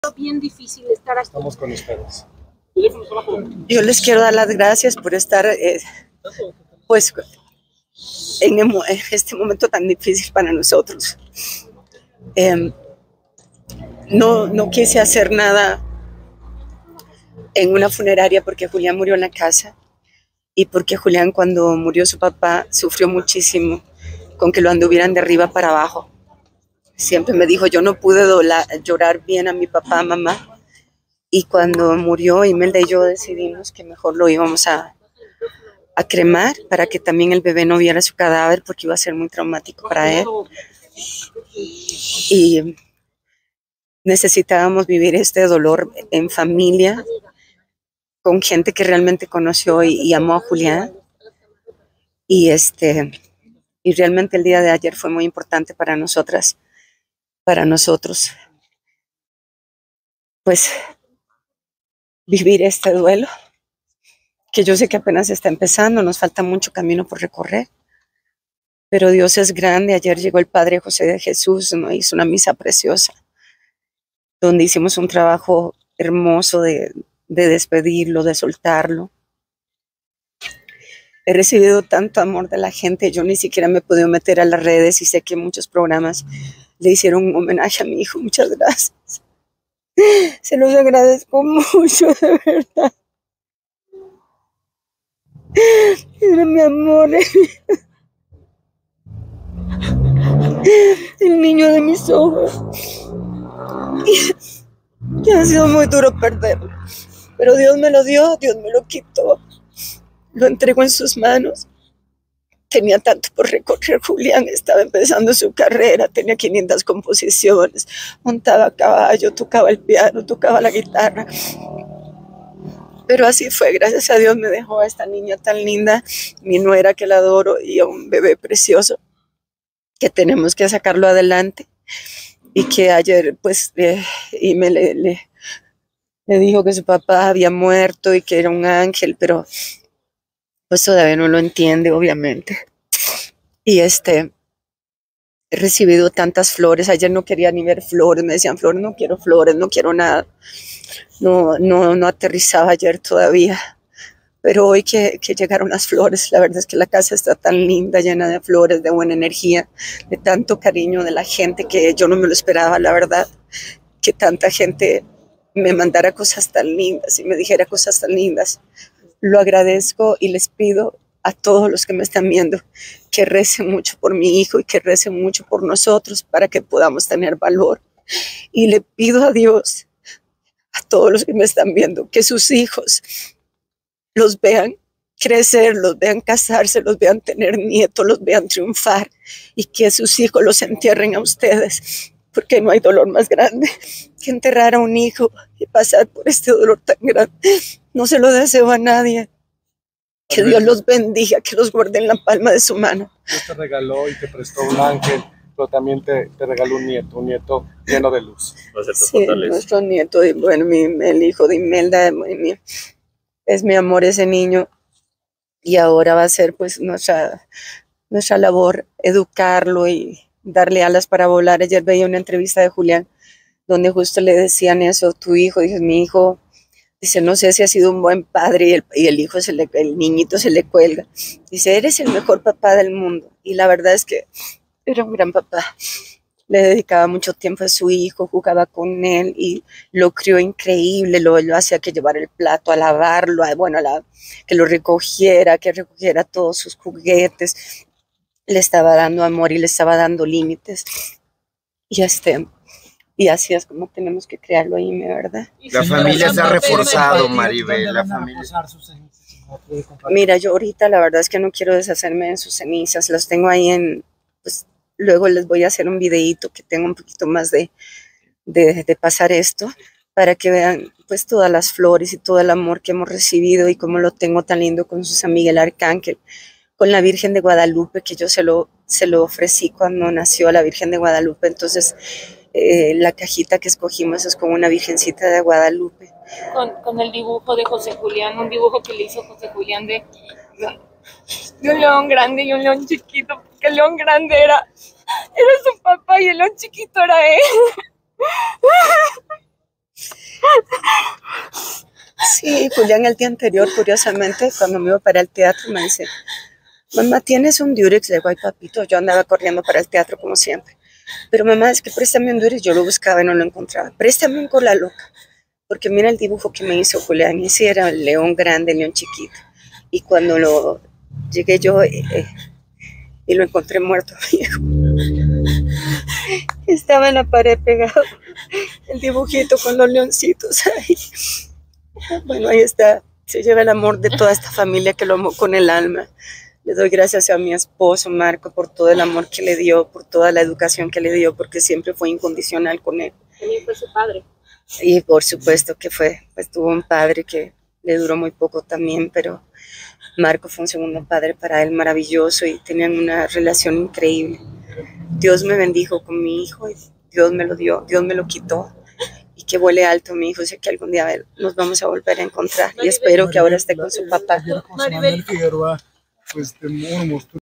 Bien difícil estar aquí. Estamos con ustedes. Yo les quiero dar las gracias por estar pues en este momento tan difícil para nosotros. No quise hacer nada en una funeraria porque Julián murió en la casa y porque Julián, cuando murió su papá, sufrió muchísimo con que lo anduvieran de arriba para abajo. Siempre me dijo, yo no pude llorar bien a mi papá, mamá. Y cuando murió, Imelda y yo decidimos que mejor lo íbamos a cremar para que también el bebé no viera su cadáver, porque iba a ser muy traumático para él. Y necesitábamos vivir este dolor en familia, con gente que realmente conoció y amó a Julián. Y realmente el día de ayer fue muy importante para nosotros, pues vivir este duelo, que yo sé que apenas está empezando, nos falta mucho camino por recorrer, pero Dios es grande. Ayer llegó el Padre José de Jesús, nos hizo una misa preciosa, donde hicimos un trabajo hermoso de despedirlo, de soltarlo. He recibido tanto amor de la gente, yo ni siquiera me he podido meter a las redes y sé que muchos programas le hicieron un homenaje a mi hijo. Muchas gracias. Se los agradezco mucho, de verdad. Era mi amor, el niño de mis ojos. Y ha sido muy duro perderlo, pero Dios me lo dio, Dios me lo quitó, lo entregó en sus manos. Tenía tanto por recorrer Julián, estaba empezando su carrera, tenía 500 composiciones, montaba a caballo, tocaba el piano, tocaba la guitarra. Pero así fue, gracias a Dios me dejó a esta niña tan linda, mi nuera que la adoro, y a un bebé precioso que tenemos que sacarlo adelante. Y que ayer pues y le dijo que su papá había muerto y que era un ángel, pero pues todavía no lo entiende, obviamente. Y he recibido tantas flores. Ayer no quería ni ver flores, me decían flores, no quiero nada. No aterrizaba ayer todavía, pero hoy que llegaron las flores, la verdad es que la casa está tan linda, llena de flores, de buena energía, de tanto cariño de la gente, que yo no me lo esperaba, la verdad, que tanta gente me mandara cosas tan lindas y me dijera cosas tan lindas. Lo agradezco y les pido a todos los que me están viendo que recen mucho por mi hijo y que recen mucho por nosotros para que podamos tener valor. Y le pido a Dios, a todos los que me están viendo, que sus hijos los vean crecer, los vean casarse, los vean tener nietos, los vean triunfar, y que sus hijos los entierren a ustedes, porque no hay dolor más grande que enterrar a un hijo y pasar por este dolor tan grande. No se lo deseo a nadie. Que Dios los bendiga, que los guarde en la palma de su mano. Dios te regaló y te prestó un ángel, pero también te regaló un nieto lleno de luz. Sí, nuestro nieto, bueno, el hijo de Imelda, es mi amor ese niño, y ahora va a ser pues nuestra labor educarlo y darle alas para volar. Ayer veía una entrevista de Julián donde justo le decían eso, tu hijo, dije, mi hijo, dice, no sé si ha sido un buen padre, y el hijo, el niñito se le cuelga. Dice, eres el mejor papá del mundo. Y la verdad es que era un gran papá. Le dedicaba mucho tiempo a su hijo, jugaba con él y lo crió increíble, lo hacía que llevara el plato, a lavarlo, que lo recogiera, que recogiera todos sus juguetes. Le estaba dando amor y le estaba dando límites. Y así es como tenemos que crearlo ahí, ¿verdad? La familia se ha reforzado, Maribel. La familia. Mira, yo ahorita la verdad es que no quiero deshacerme de sus cenizas. Las tengo ahí pues luego les voy a hacer un videíto que tenga un poquito más de pasar esto, para que vean pues todas las flores y todo el amor que hemos recibido y cómo lo tengo tan lindo con su San Miguel Arcángel, con la Virgen de Guadalupe, que yo se lo ofrecí cuando nació la Virgen de Guadalupe. Entonces la cajita que escogimos es con una virgencita de Guadalupe. Con el dibujo de José Julián, un dibujo que le hizo José Julián de un león grande y un león chiquito, porque el león grande era su papá y el león chiquito era él. Sí, Julián el día anterior, curiosamente, cuando me iba para el teatro, me dice, mamá, ¿tienes un Durex? Le digo, ay, papito, yo andaba corriendo para el teatro como siempre. Pero mamá, es que préstame un Durex, yo lo buscaba y no lo encontraba. Préstame un Cola Loca, porque mira el dibujo que me hizo Julián, ese era el león grande, el león chiquito. Y cuando llegué yo y lo encontré muerto, viejo. Estaba en la pared pegado el dibujito con los leoncitos ahí. Bueno, ahí está, se lleva el amor de toda esta familia que lo amó con el alma. Le doy gracias a mi esposo Marco por todo el amor que le dio, por toda la educación que le dio, porque siempre fue incondicional con él. También fue su padre. Y por supuesto que pues tuvo un padre que le duró muy poco también, pero Marco fue un segundo padre para él maravilloso y tenían una relación increíble. Dios me bendijo con mi hijo y Dios me lo dio, Dios me lo quitó. Y que vuele alto mi hijo, sé que algún día nos vamos a volver a encontrar y espero que ahora esté con su papá. Maribel Figueroa, pues